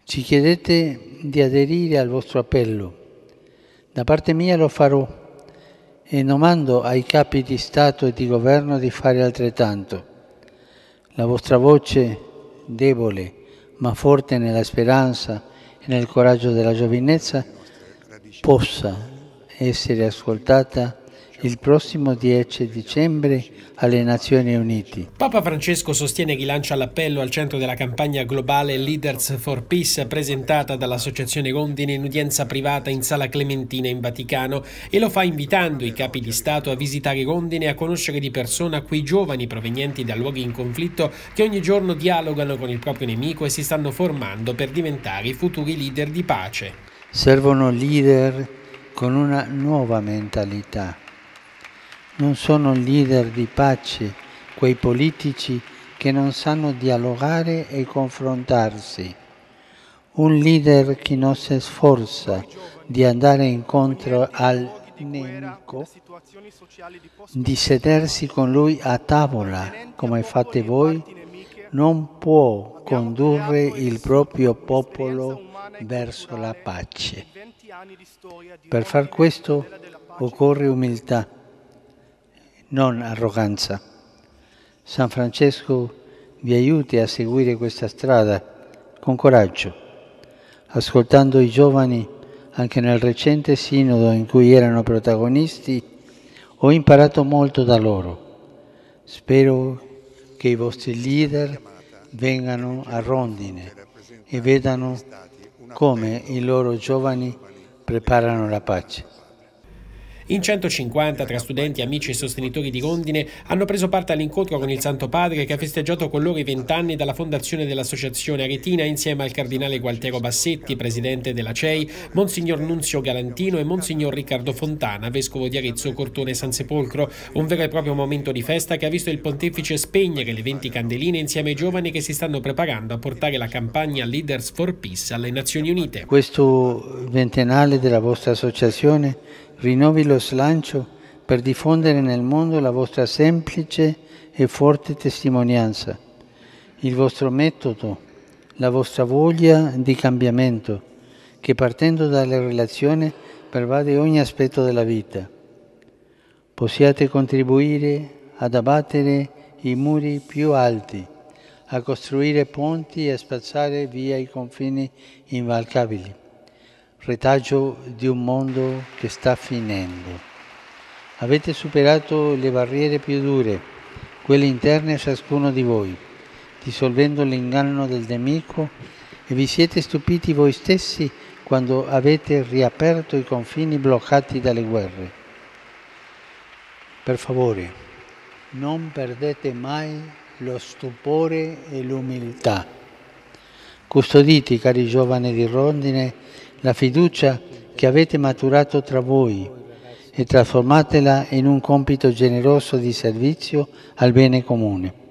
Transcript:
Ci chiedete di aderire al vostro appello. Da parte mia lo farò e domando ai capi di Stato e di Governo di fare altrettanto. La vostra voce, debole ma forte nella speranza e nel coraggio della giovinezza, possa essere ascoltata il prossimo 10 dicembre alle Nazioni Unite. Papa Francesco sostiene chi lancia l'appello al centro della campagna globale Leaders for Peace presentata dall'Associazione Rondine in udienza privata in Sala Clementina in Vaticano e lo fa invitando i capi di Stato a visitare Rondine e a conoscere di persona quei giovani provenienti da luoghi in conflitto che ogni giorno dialogano con il proprio nemico e si stanno formando per diventare i futuri leader di pace. Servono leader con una nuova mentalità. Non sono leader di pace quei politici che non sanno dialogare e confrontarsi. Un leader che non si sforza di andare incontro al nemico, di sedersi con lui a tavola, come fate voi, non può condurre il proprio popolo verso la pace. Per far questo occorre umiltà, non arroganza. San Francesco vi aiuti a seguire questa strada con coraggio, ascoltando i giovani. Anche nel recente sinodo in cui erano protagonisti ho imparato molto da loro. Spero che i vostri leader vengano a Rondine e vedano come i loro giovani preparano la pace. In 150 tra studenti, amici e sostenitori di Rondine hanno preso parte all'incontro con il Santo Padre che ha festeggiato con loro i 20 anni dalla fondazione dell'Associazione Aretina insieme al cardinale Gualtiero Bassetti, presidente della CEI, Monsignor Nunzio Galantino e Monsignor Riccardo Fontana, vescovo di Arezzo, Cortone e San Sepolcro. Un vero e proprio momento di festa che ha visto il pontefice spegnere le 20 candeline insieme ai giovani che si stanno preparando a portare la campagna Leaders for Peace alle Nazioni Unite. Questo ventennale della vostra associazione rinnovi lo slancio per diffondere nel mondo la vostra semplice e forte testimonianza, il vostro metodo, la vostra voglia di cambiamento, che partendo dalle relazioni pervade ogni aspetto della vita. Possiate contribuire ad abbattere i muri più alti, a costruire ponti e a spazzare via i confini invalicabili. Retaggio di un mondo che sta finendo. Avete superato le barriere più dure, quelle interne a ciascuno di voi, dissolvendo l'inganno del nemico, e vi siete stupiti voi stessi quando avete riaperto i confini bloccati dalle guerre. Per favore, non perdete mai lo stupore e l'umiltà. Custodite, cari giovani di Rondine, la fiducia che avete maturato tra voi e trasformatela in un compito generoso di servizio al bene comune.